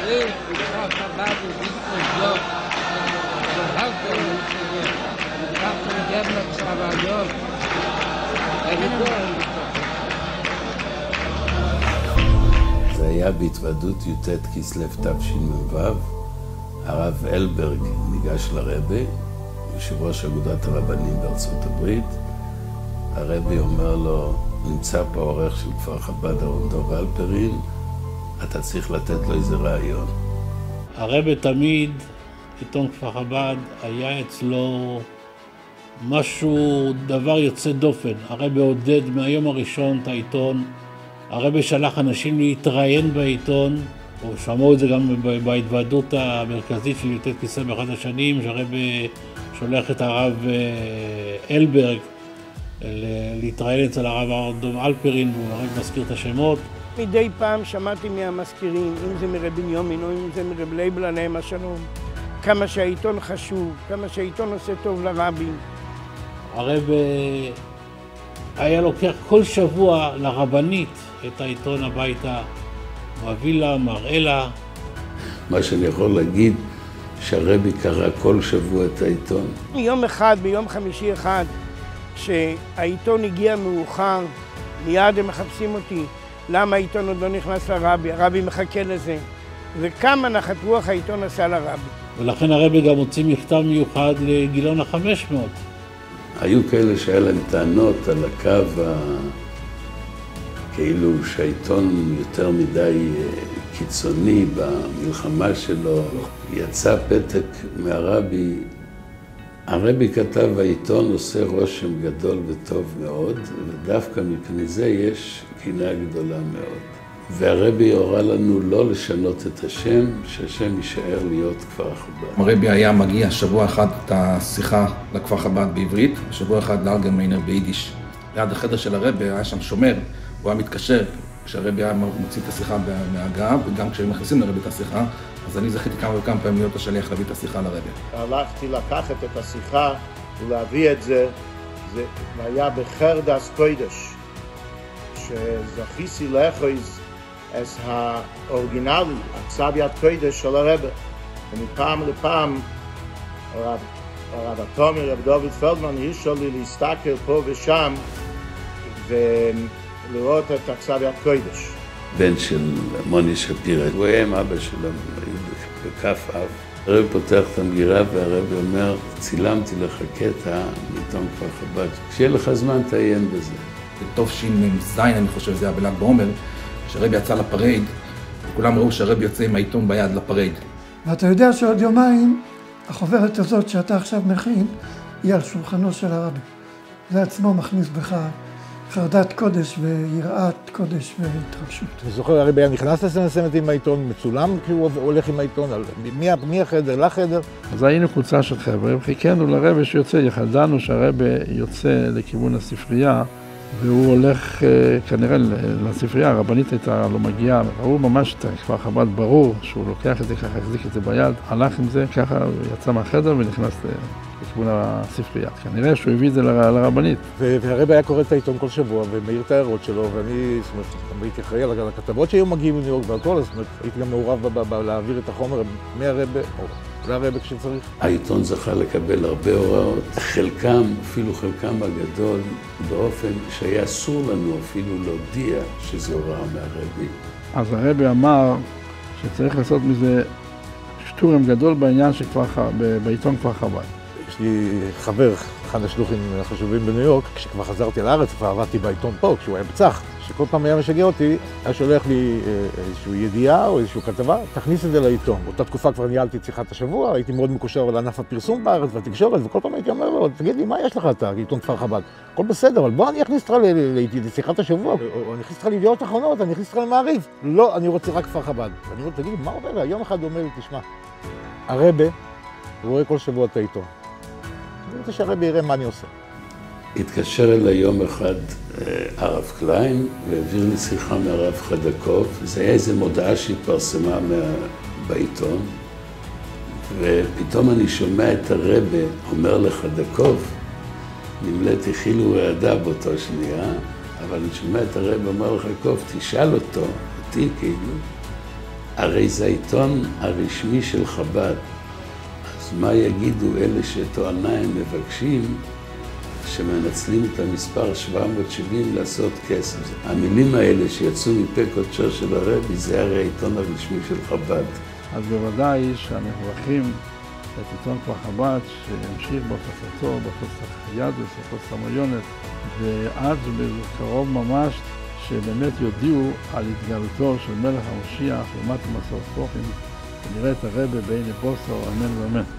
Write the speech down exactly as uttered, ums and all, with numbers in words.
Talvez o acabado de conjunto, o resto do campo de guerra trabalhou, זה היה בהתוועדות י"ט כסלו תשמ"ו, הרב אלברג ניגש לרבי, יושב ראש אגודת הרבנים בארצות הברית. הרבי אומר לו, נמצא פה עורך של כפר חב"ד הרב דב הלפרין, אתה צריך לתת לו איזה רעיון. הרבי תמיד, עיתון כפר חב"ד, היה אצלו משהו, דבר יוצא דופן. הרבי עודד מהיום הראשון את העיתון, הרבי שלח אנשים להתראיין בעיתון, או שמעו את זה גם בהתוועדות המרכזית של י"ט כסלו באחת השנים, שהרבי שולח את הרב אלברג להתראיין אצל הרב דב הלפרין, והוא הרב מזכיר את השמות. מדי פעם שמעתי מהמזכירים, אם זה מרבי בנימין או אם זה מרב לייבל עליהם השלום, כמה שהעיתון חשוב, כמה שהעיתון עושה טוב לרבים. הרב היה לוקח כל שבוע לרבנית את העיתון הביתה, מביא לה, מראה לה. מה שאני יכול להגיד, שהרבי קרא כל שבוע את העיתון. יום אחד, ביום חמישי אחד, כשהעיתון הגיע מאוחר, מיד הם מחפשים אותי. למה העיתון עוד לא נכנס לרבי? הרבי מחכה לזה. וכמה נחת רוח העיתון עשה לרבי. ולכן הרבי גם הוציא מכתב מיוחד לגילון החמש מאות. היו כאלה שהיה להם טענות על הקו ה... כאילו שהעיתון יותר מדי קיצוני במלחמה שלו. יצא פתק מהרבי, הרבי כתב, העיתון עושה רושם גדול וטוב מאוד, ודווקא מפני זה יש קינה גדולה מאוד. והרבי הורה לנו לא לשנות את השם, שהשם יישאר להיות כפר חב"ד. הרבי היה מגיע שבוע אחד את השיחה לכפר חב"ד בעברית, ושבוע אחד לאלגמיינר ביידיש. ליד החדר של הרבי היה שם שומר, הוא היה מתקשר כשהרבי היה מוציא את השיחה מההגעה, וגם כשהם מכניסים לרבי את השיחה, אז אני זכיתי כמה וכמה פעמים להיות השליח להביא את השיחה לרבי. הלכתי לקחת את השיחה ולהביא את זה, זה היה בחרדס קודש, שזכיתי לאחוז את האורגינלי, הכתב יד קודש של הרבי. ומפעם לפעם, הרב, הרב התומר, רב דוד פלדמן, הרשה לי להסתכל פה ושם, ולראות את הכתב יד קודש. בן של מוני שפירא, הוא היה עם אבא שלו, בכף אב. הרב פותח את המגירה והרב אומר, צילמתי לך קטע מעיתון כפר חב"ד, כשיהיה לך זמן תעיין בזה. בטוב ש"ז, אני חושב, זה היה בל"ג בעומר, כשהרב יצא לפרייד, וכולם ראו שהרב יוצא עם העיתון ביד לפרייד. ואתה יודע שעוד יומיים, החוברת הזאת שאתה עכשיו מכין, היא על שולחנו של הרבי. זה עצמו מכניס בך חרדת קודש ויראת קודש והתרגשות. אני זוכר, הרבי היה נכנס לסמסמת עם העיתון, מצולם כשהוא הולך עם העיתון, מי, מי החדר, לחדר. אז היינו קבוצה של חבר'ה, וחיכינו לרבי שיוצא, יחדנו שהרבי יוצא לכיוון הספרייה, והוא הולך כנראה לספרייה, הרבנית הייתה לא מגיעה, ראו ממש את כפר חב"ד ברור שהוא לוקח את זה ככה, החזיק את זה ביד, הלך עם זה, ככה יצא מהחדר ונכנס לכיוון הספרייה. כנראה שהוא הביא את זה לרבנית. והרבי היה קורא את העיתון כל שבוע ומעיר את ההערות שלו, ואני, זאת אומרת, הייתי אחראי על הכתבות שהיו מגיעים מניו יורק והכל, זאת אומרת, הייתי גם מעורב להעביר את החומר מהרבי, והרבי כשצריך. העיתון זכה לקבל הרבה הוראות, חלקם, אפילו חלקם הגדול, באופן שהיה אסור לנו אפילו להודיע שזו הוראה מהרבי. אז הרבי אמר שצריך לעשות מזה שטורם גדול בעניין שכבר, בעיתון כפר חב"ד. יש לי חבר, אחד השלוחים החשובים בניו יורק, כשכבר חזרתי לארץ, כבר עבדתי בעיתון פה, כשהוא היה בצח, שכל פעם היה משגע אותי, היה שולח לי איזושהי ידיעה או איזושהי כתבה, תכניס את זה לעיתון. באותה תקופה כבר ניהלתי את שיחת השבוע, הייתי מאוד מקושר לענף הפרסום בארץ והתקשורת, וכל פעם הייתי אומר לו, תגיד לי, מה יש לך את העיתון כפר חב"ד? הכל בסדר, אבל בוא אני אכניס אותך לשיחת השבוע, או אני אכניס אותך לידיעות אחרונות, אני אכניס אותך למעריב. לא, אני רוצה רק כפר חב"ד. ואני אומר, תגיד לי, מה אומר? יום אחד הוא אומר לי, תשמע, הרבי רואה כל שבוע את העיתון. אני רוצה שהרבי יראה מה אני עושה. התקשר אליי יום אחד הרב קליין והעביר לי שיחה מהרב חדקוב. זה היה איזו מודעה שהתפרסמה בעיתון, ופתאום אני שומע את הרבי אומר לחדקוב, נמלאתי חיל ורעדה באותו שנייה, אבל אני שומע את הרבי אומר לחדקוב, תשאל אותו, אותי כאילו, הרי זה העיתון הרשמי של חב"ד. אז מה יגידו אלה שטוענה הם מבקשים שמנצלים את המספר שבע מאות שבעים לעשות כסף? המילים האלה שיצאו מפה קודשו של הרבי זה הרי העיתון הרשמי של חב"ד. אז בוודאי שאנחנו מברכים את עיתון כפר חב"ד שימשיך בהפצתו, בהפצת יהדות, בהפצת המויונת, ועד בקרוב ממש שבאמת יודיעו על התגלותו של מלך המשיח למטה מסעות כוחים, ונראה את הרבי בעיני בוסו, אמן ואמן.